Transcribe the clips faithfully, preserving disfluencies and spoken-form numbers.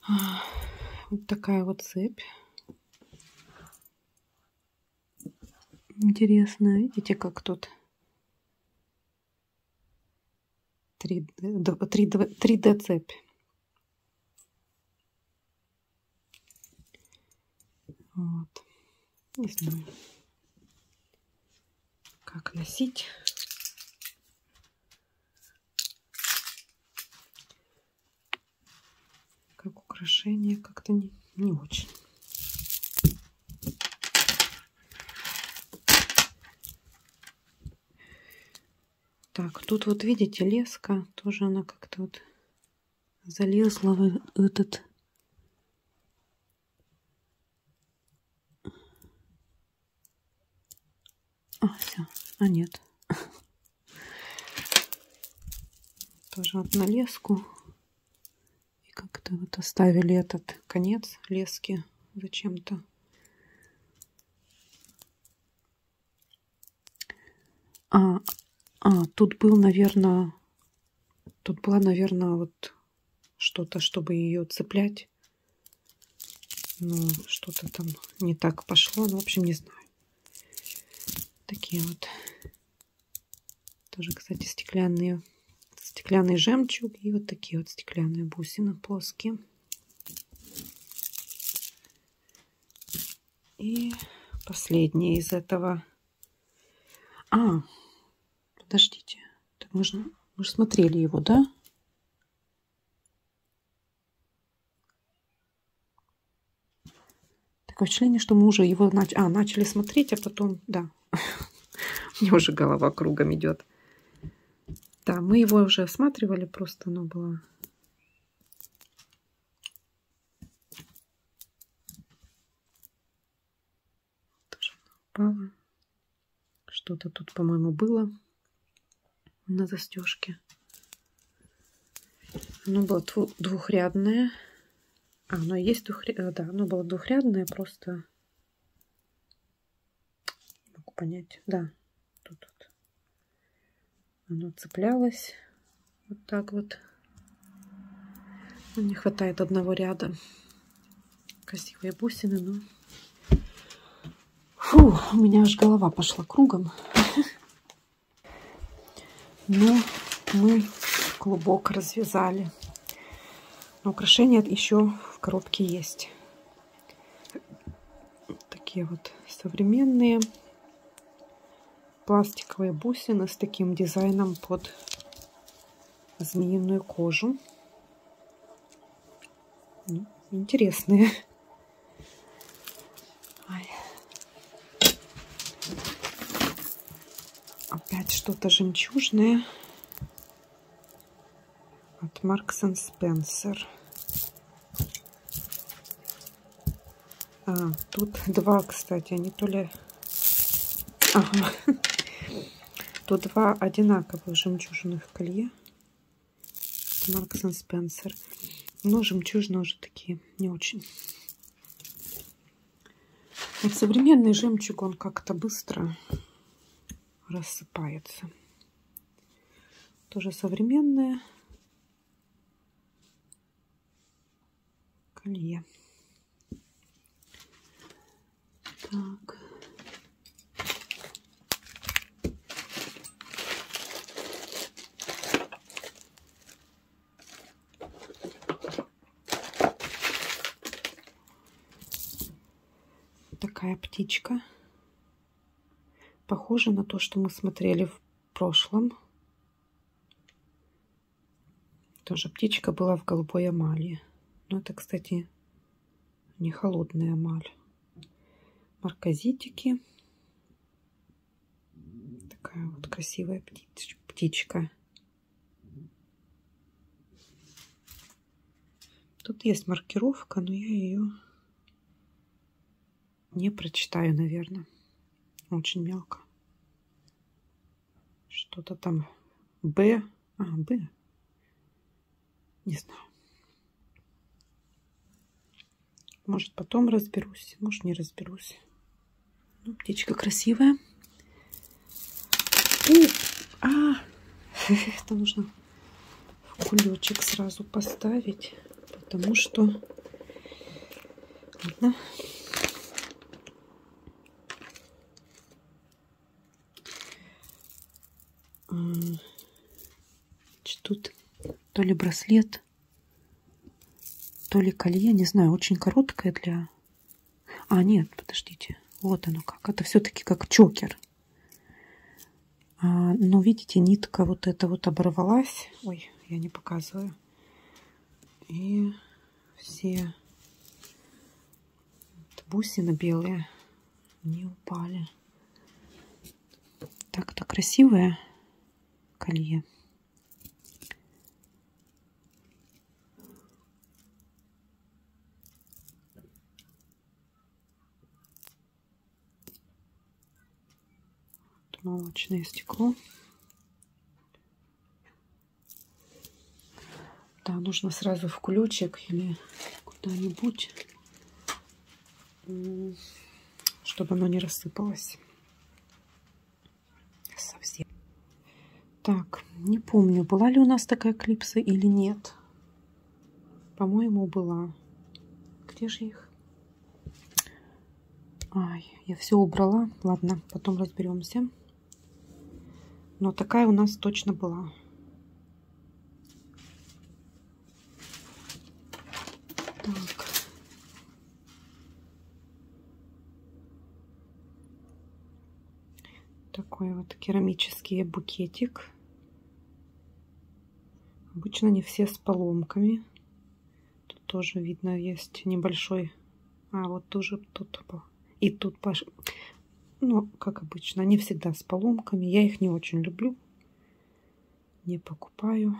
Вот такая вот цепь. Интересно, видите, как тут три дэ цепь. Вот. Не знаю, как носить. Как украшение, как-то не, не очень. Так, тут вот видите, леска, тоже она как-то вот залезла в этот... А, все, а нет. Тоже вот на леску. И как-то вот оставили этот конец лески зачем-то. А, а, тут был, наверное, тут была, наверное, вот что-то, чтобы ее цеплять. Но что-то там не так пошло. Ну, в общем, не знаю. Такие вот. Тоже, кстати, стеклянные, стеклянный жемчуг. И вот такие вот стеклянные бусины плоские. И последнее из этого. А, подождите. Так мы же, мы же смотрели его, да? Такое впечатление, что мы уже его нач... а, начали смотреть, а потом, да, мне уже голова кругом идет. Да, мы его уже осматривали, просто оно было... Тоже упало. Что-то тут, по-моему, было на застежке. Оно было двухрядное. А, оно есть двухрядное. Да, оно было двухрядное, просто... Не могу понять. Да, тут вот. Оно цеплялось. Вот так вот. Не хватает одного ряда. Красивые бусины, но... Фу, у меня аж голова пошла кругом. Ну, мы клубок развязали. Но украшения еще в коробке есть. Такие вот современные пластиковые бусины с таким дизайном под змеиную кожу. Ну, интересные. Ай. Опять что-то жемчужное от Маркс энд Спенсер. А, тут два, кстати, они то ли... Ага. Тут два одинаковых жемчужных колье. Маркс энд Спенсер. Но жемчужные уже такие не очень. Вот современный жемчуг, он как-то быстро рассыпается. Тоже современное колье. Так. Такая птичка. Похоже на то, что мы смотрели в прошлом. Тоже птичка была в голубой эмали. Но это, кстати, не холодная эмаль. Марказитики. Такая вот красивая птич птичка. Тут есть маркировка, но я ее не прочитаю, наверное. Очень мелко. Что-то там Б. А, Б. Не знаю. Может, потом разберусь. Может, не разберусь. Ну, птичка красивая. И... А, это нужно в кулечек сразу поставить, потому что... Ладно. Тут то ли браслет, то ли колье, не знаю, очень короткое для... А, нет, подождите, вот оно как. Это все-таки как чокер. А, но видите, нитка вот эта вот оборвалась. Ой, я не показываю. И все бусины белые не упали. Так-то красивое колье. Молочное стекло. Да, нужно сразу в кулечек или куда-нибудь, чтобы оно не рассыпалось совсем. Так, не помню, была ли у нас такая клипса или нет. По-моему, была. Где же их? Ай, я все убрала. Ладно, потом разберемся. Но такая у нас точно была. Так. Такой вот керамический букетик. Обычно не все с поломками. Тут тоже видно есть небольшой. А вот тоже тут и тут пош... Ну, как обычно, они всегда с поломками. Я их не очень люблю. Не покупаю.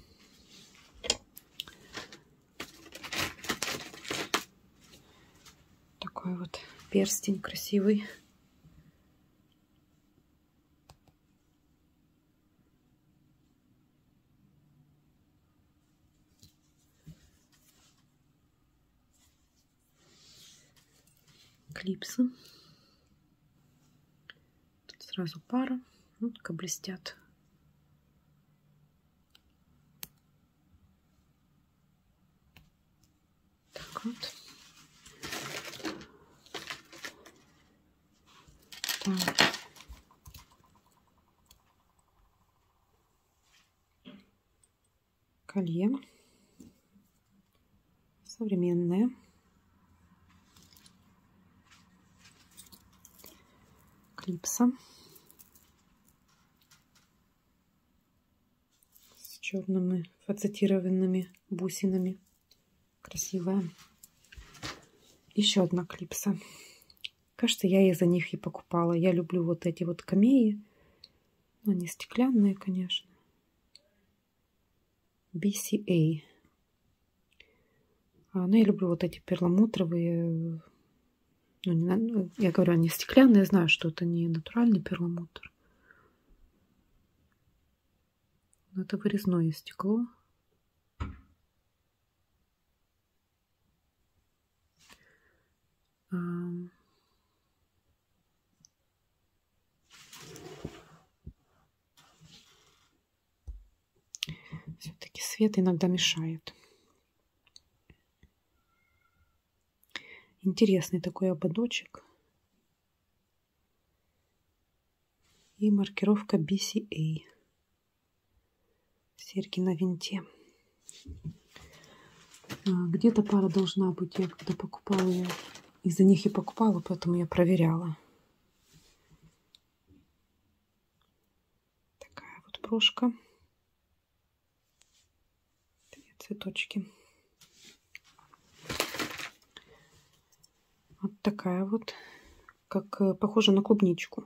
Такой вот перстень красивый. Клипсы. Тут сразу пара. Ну, только блестят. Так вот. Так. Колье. Современное. Клипса. С черными фацетированными бусинами. Красивая. Еще одна клипса. Кажется, я из-за них и покупала. Я люблю вот эти вот камеи. Но они стеклянные, конечно. би си эй. А, ну, я люблю вот эти перламутровые. Ну, не, я говорю, они стеклянные. Я знаю, что это не натуральный перламутр. Но это вырезное стекло. А, все-таки свет иногда мешает. Интересный такой ободочек. И маркировка би си эй. Серьги на винте. Где-то пара должна быть. Я когда покупала, я из-за них и покупала, поэтому я проверяла. Такая вот брошка. Две цветочки. Вот такая вот, как похожа на клубничку.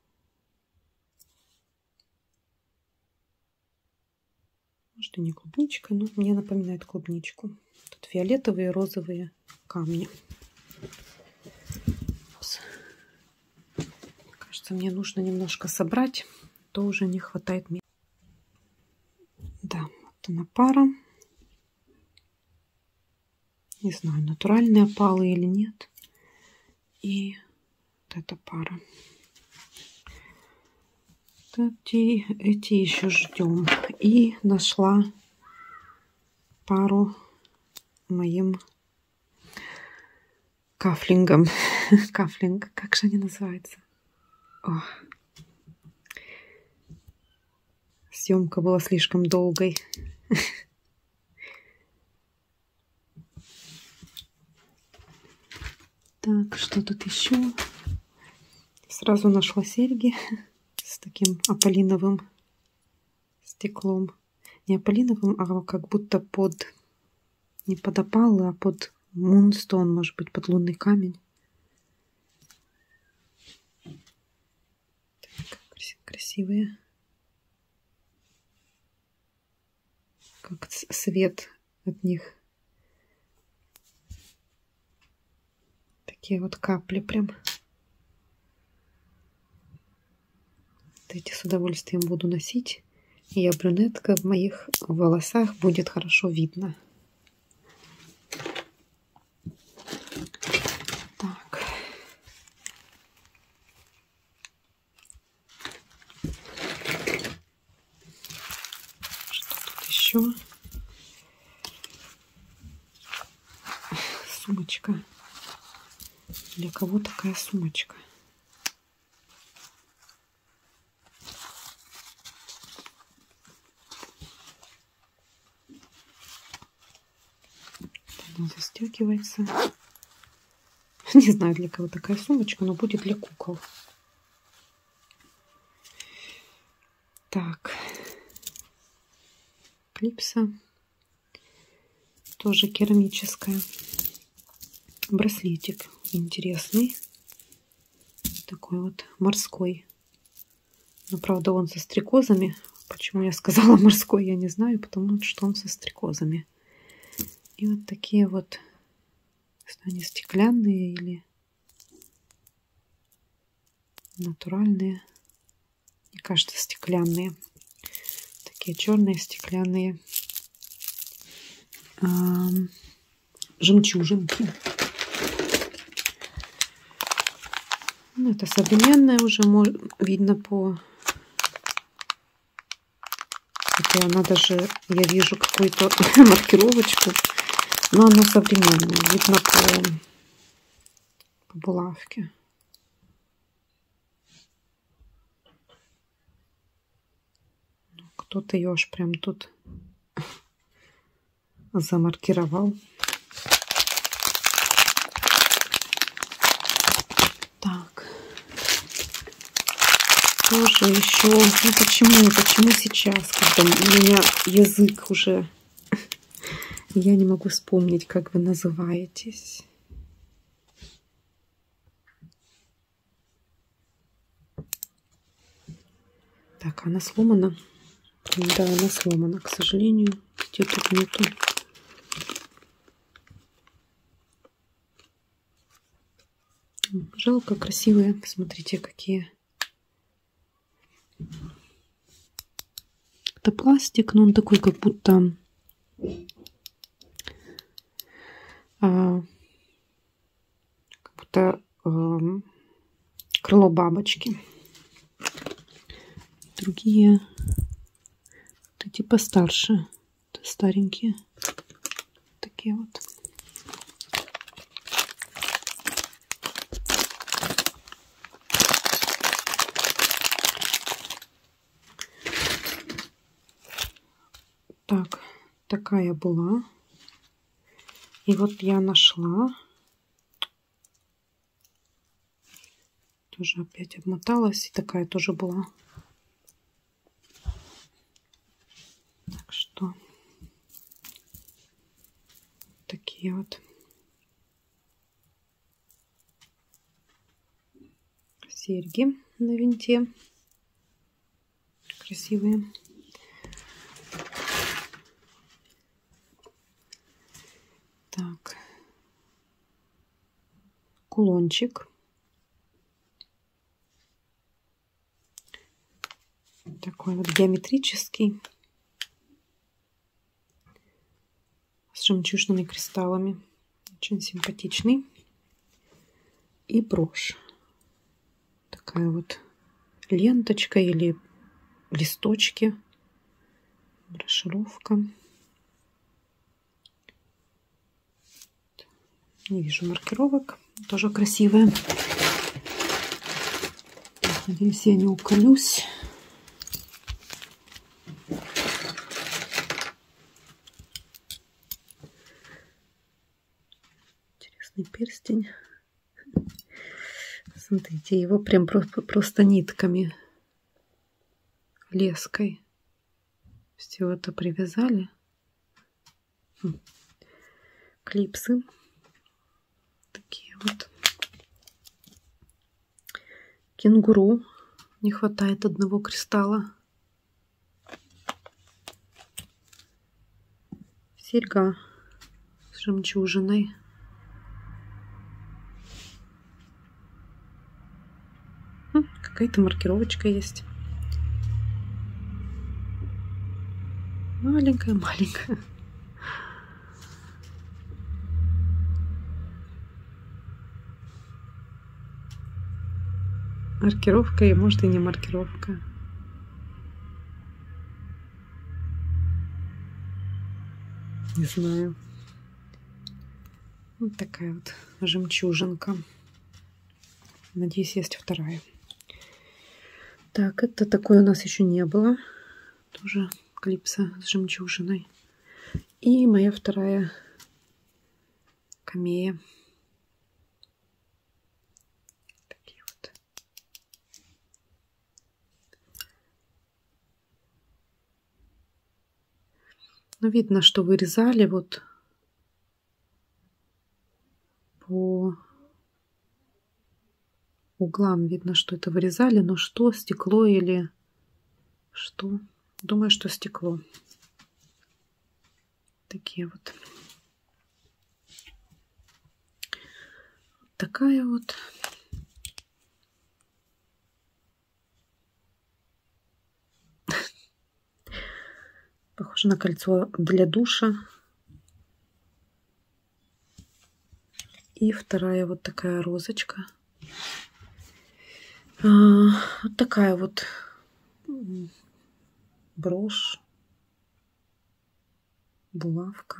Может, и не клубничка, но мне напоминает клубничку. Тут фиолетовые, розовые камни. Кажется, мне нужно немножко собрать, то уже не хватает места. Да, вот она пара. Не знаю, натуральные опалы или нет. И вот эта пара. Эти, эти еще ждем. И нашла пару моим кафлингом. Кафлинг, как же они называются? О. Съемка была слишком долгой. Так, что тут еще? Сразу нашла серьги с таким опалиновым стеклом. Не опалиновым, а как будто под... Не под опал, а под мунстон, может быть, под лунный камень. Так, красивые. Как свет от них. Такие вот капли прям. Вот эти с удовольствием буду носить. И я брюнетка, в моих волосах будет хорошо видно. Так. Что тут еще? Сумочка. Для кого такая сумочка? Она застегивается. Не знаю, для кого такая сумочка, но будет для кукол. Так. Клипса. Тоже керамическая. Браслетик интересный. Такой вот морской. Но, правда, он со стрекозами. Почему я сказала морской, я не знаю, потому что он со стрекозами. И вот такие вот, они стеклянные или натуральные. Мне кажется, стеклянные. Такие черные стеклянные а, жемчужинки. Ну, это современная уже, видно по... Хотя она даже, я вижу какую-то маркировочку, но она современная, видно по, по булавке. Кто-то ее аж прям тут замаркировал. Так. Тоже еще, ну почему, почему сейчас, когда у меня язык уже, я не могу вспомнить, как вы называетесь. Так, она сломана. Да, она сломана, к сожалению. Где тут нету. Жалко, красивые. Смотрите, какие. Это пластик, но он такой, как будто а, как будто а, крыло бабочки. Другие вот эти постарше, это старенькие, такие вот. Так, такая была. И вот я нашла. Тоже опять обмоталась. И такая тоже была. Так что такие вот серьги на винте. Красивые. Так. Кулончик. Такой вот геометрический. С жемчужными кристаллами. Очень симпатичный. И брошь. Такая вот ленточка или листочки. Брошюровка. Не вижу маркировок. Тоже красивые. Надеюсь, я не уколюсь. Интересный перстень. Смотрите, его прям просто, просто нитками, леской все это привязали. Клипсы. Такие вот. Кенгуру. Не хватает одного кристалла. Серьга с жемчужиной. Какая-то маркировочка есть. Маленькая-маленькая. Маркировка и может и не маркировка. Не знаю. Вот такая вот жемчужинка. Надеюсь, есть вторая. Так, это такое у нас еще не было. Тоже клипса с жемчужиной. И моя вторая камея. Такие вот. Ну, видно, что вырезали вот по углам. Видно, что это вырезали, но что, стекло или что? Думаю, что стекло. Такие вот. Такая вот. Похоже на кольцо для душа. И вторая вот такая розочка. А, вот такая вот брошь. Булавка.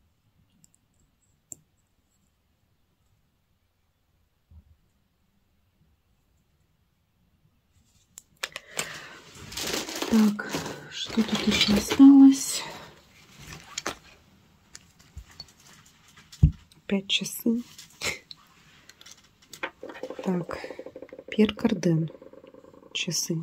Так, что тут еще осталось? Опять часы. Так, Пьер Карден. Часы.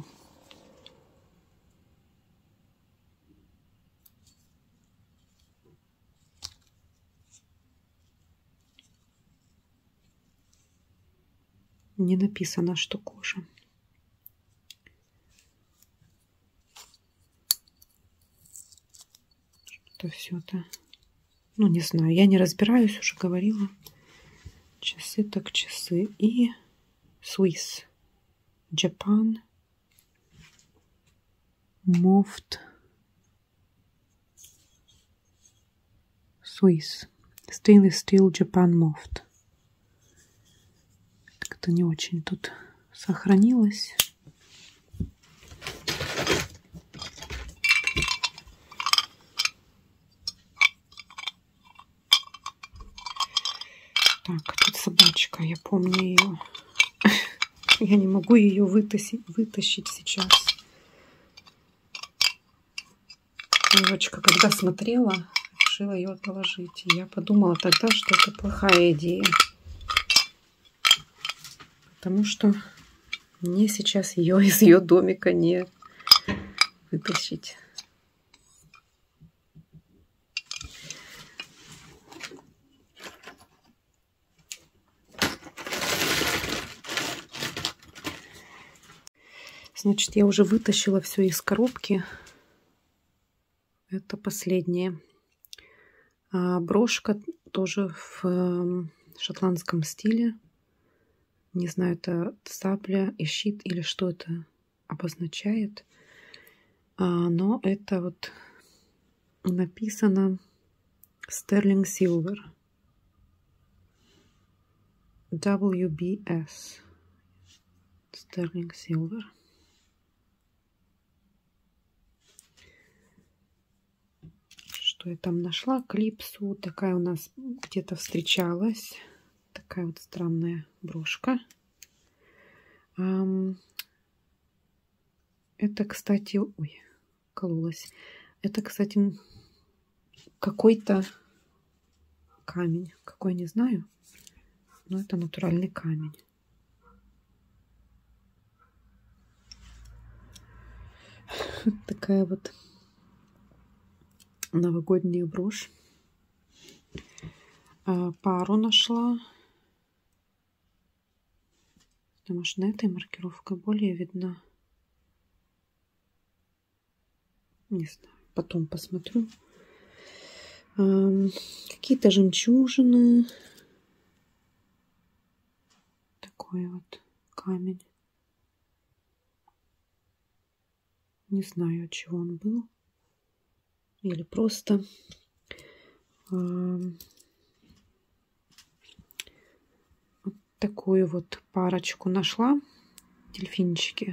Не написано, что кожа. Что все это. Ну, не знаю, я не разбираюсь, уже говорила. Часы так часы. И Swiss. Japan. Moft. Swiss. Stainless Steel Japan Moft. Как-то не очень тут сохранилось. Так, тут собачка, я помню ее. Я не могу ее вытащить, вытащить сейчас. Девочка, когда смотрела, решила ее положить. И я подумала тогда, что это плохая идея. Потому что мне сейчас ее из ее домика не вытащить. Значит, я уже вытащила все из коробки. Это последнее. А брошка тоже в шотландском стиле. Не знаю, это сабля и щит или что это обозначает. А, но это вот написано Sterling Silver. дабл ю би эс. Sterling Silver. Что я там нашла? Клипсу. Такая у нас где-то встречалась. Такая вот странная брошка. Это, кстати, ой, кололась. Это, кстати, какой-то камень. Какой, не знаю. Но это натуральный камень. Такая вот новогодняя брошь. Пару нашла. Может, на этой маркировка более видна. Не знаю, потом посмотрю. Какие-то жемчужины. Такой вот камень. Не знаю, от чего он был. Или просто вот такую вот парочку нашла. Дельфинчики.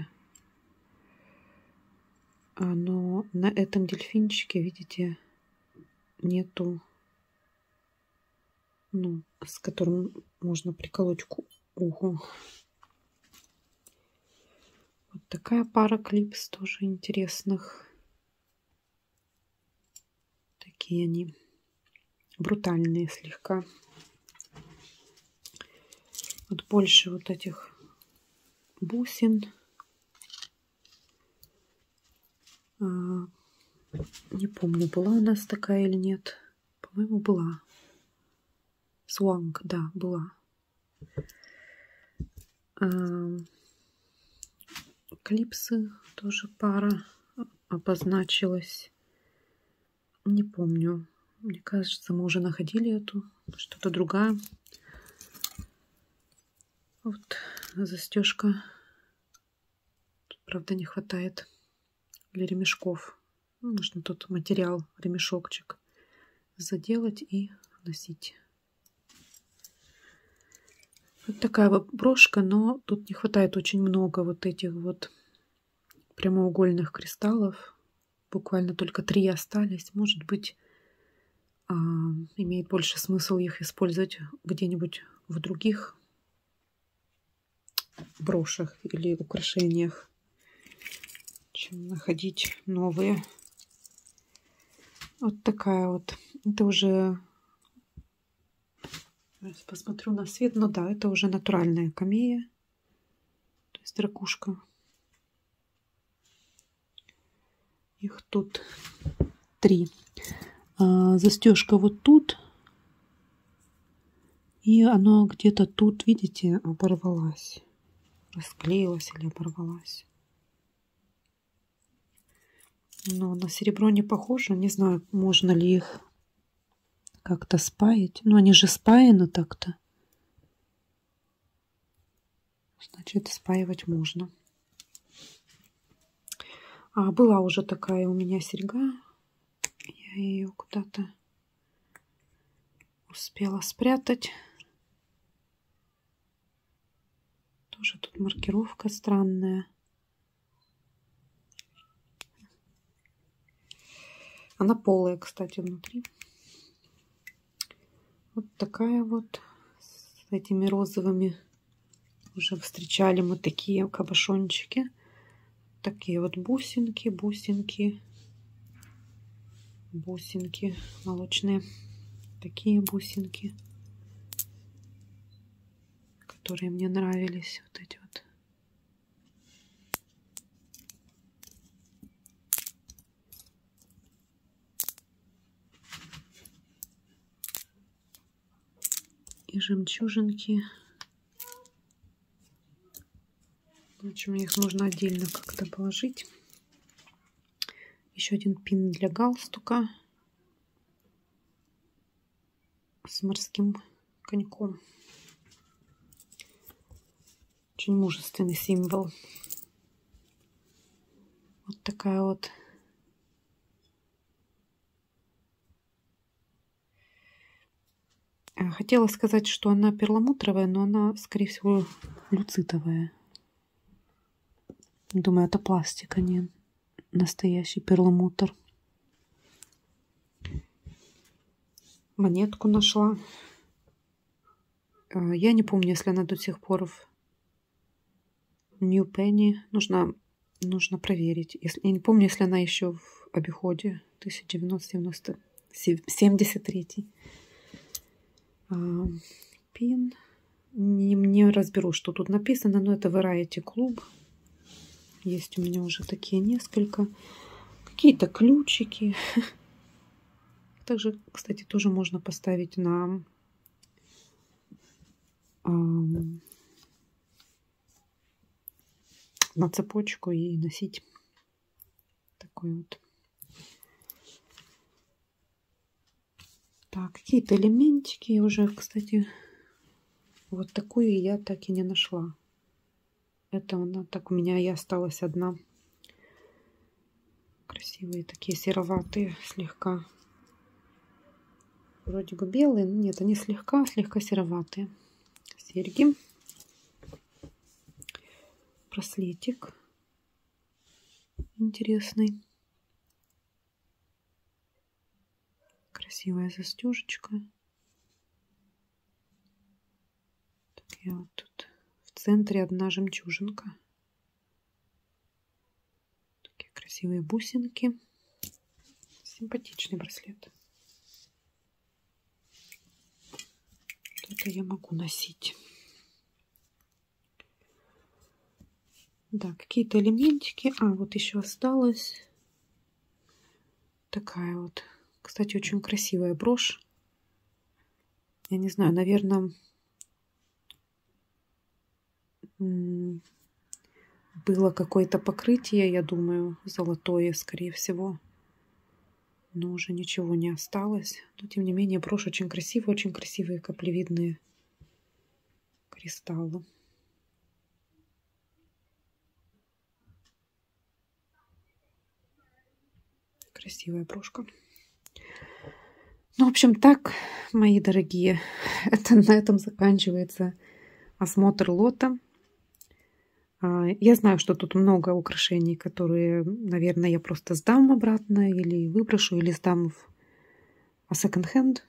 Но на этом дельфинчике, видите, нету, ну, с которым можно приколоть к уху. Вот такая пара клипс тоже интересных. Такие они брутальные слегка. Вот больше вот этих бусин. А, не помню, была у нас такая или нет. По-моему, была. Сванг, да, была. А, клипсы тоже пара обозначилась. Не помню. Мне кажется, мы уже находили эту. Что-то другая. Вот застежка. Тут, правда, не хватает для ремешков. Можно тут материал, ремешочек заделать и носить. Вот такая вот брошка, но тут не хватает очень много вот этих вот прямоугольных кристаллов. Буквально только три остались. Может быть, а, имеет больше смысл их использовать где-нибудь в других брошах или украшениях, чем находить новые. Вот такая вот. Это уже... Сейчас посмотрю на свет. Ну да, это уже натуральная камея. То есть ракушка. Их тут три. А, застежка вот тут. И оно где-то тут, видите, оборвалась. Расклеилась или оборвалась. Но на серебро не похоже. Не знаю, можно ли их как-то спаять. Ну, они же спаяны так-то. Значит, спаивать можно. А, была уже такая у меня серьга. Я ее куда-то успела спрятать. Тоже тут маркировка странная. Она полая, кстати, внутри. Вот такая вот с этими розовыми. Уже встречали мы такие кабошончики. Такие вот бусинки, бусинки, бусинки молочные. Такие бусинки, которые мне нравились. Вот эти вот. И жемчужинки. В общем, их нужно отдельно как-то положить. Еще один пин для галстука с морским коньком. Очень мужественный символ. Вот такая вот. Хотела сказать, что она перламутровая, но она, скорее всего, люцитовая. Думаю, это пластик, а не настоящий перламутр. Монетку нашла. Я не помню, если она до сих пор в New Penny. Нужно, нужно проверить. Если, я не помню, если она еще в обиходе. тысяча девятьсот семьдесят третий. Пин. Не, не разберу, что тут написано, но это Variety Club. Есть у меня уже такие несколько. Какие-то ключики. Также, кстати, тоже можно поставить на на цепочку и носить. Такой вот. Так, какие-то элементики уже, кстати, вот такую я так и не нашла. Это она так у меня и осталась одна. Красивые такие сероватые слегка. Вроде бы белые, но нет, они слегка, слегка сероватые. Серьги. Браслетик интересный. Красивая застежечка. Такие вот тут в центре одна жемчужинка. Такие красивые бусинки. Симпатичный браслет. Это я могу носить. Да, какие-то элементики. А, вот еще осталось. Такая вот. Кстати, очень красивая брошь. Я не знаю, наверное, было какое-то покрытие, я думаю, золотое, скорее всего. Но уже ничего не осталось. Но, тем не менее, брошь очень красивая, очень красивые каплевидные кристаллы. Красивая брошка. Ну, в общем, так, мои дорогие, это на этом заканчивается осмотр лота. Я знаю, что тут много украшений, которые, наверное, я просто сдам обратно или выброшу, или сдам в секонд-хенд.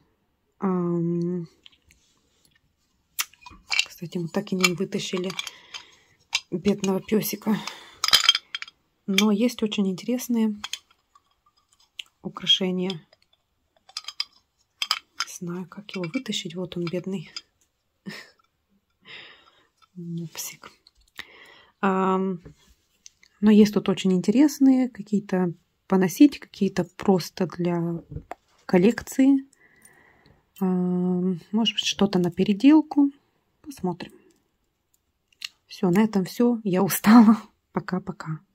Кстати, мы так и не вытащили бедного песика. Но есть очень интересные украшения. Не знаю, как его вытащить. Вот он, бедный мопсик. А, но есть тут очень интересные. Какие-то поносить, какие-то просто для коллекции. А, может быть, что-то на переделку. Посмотрим. Все, на этом все. Я устала. Пока-пока.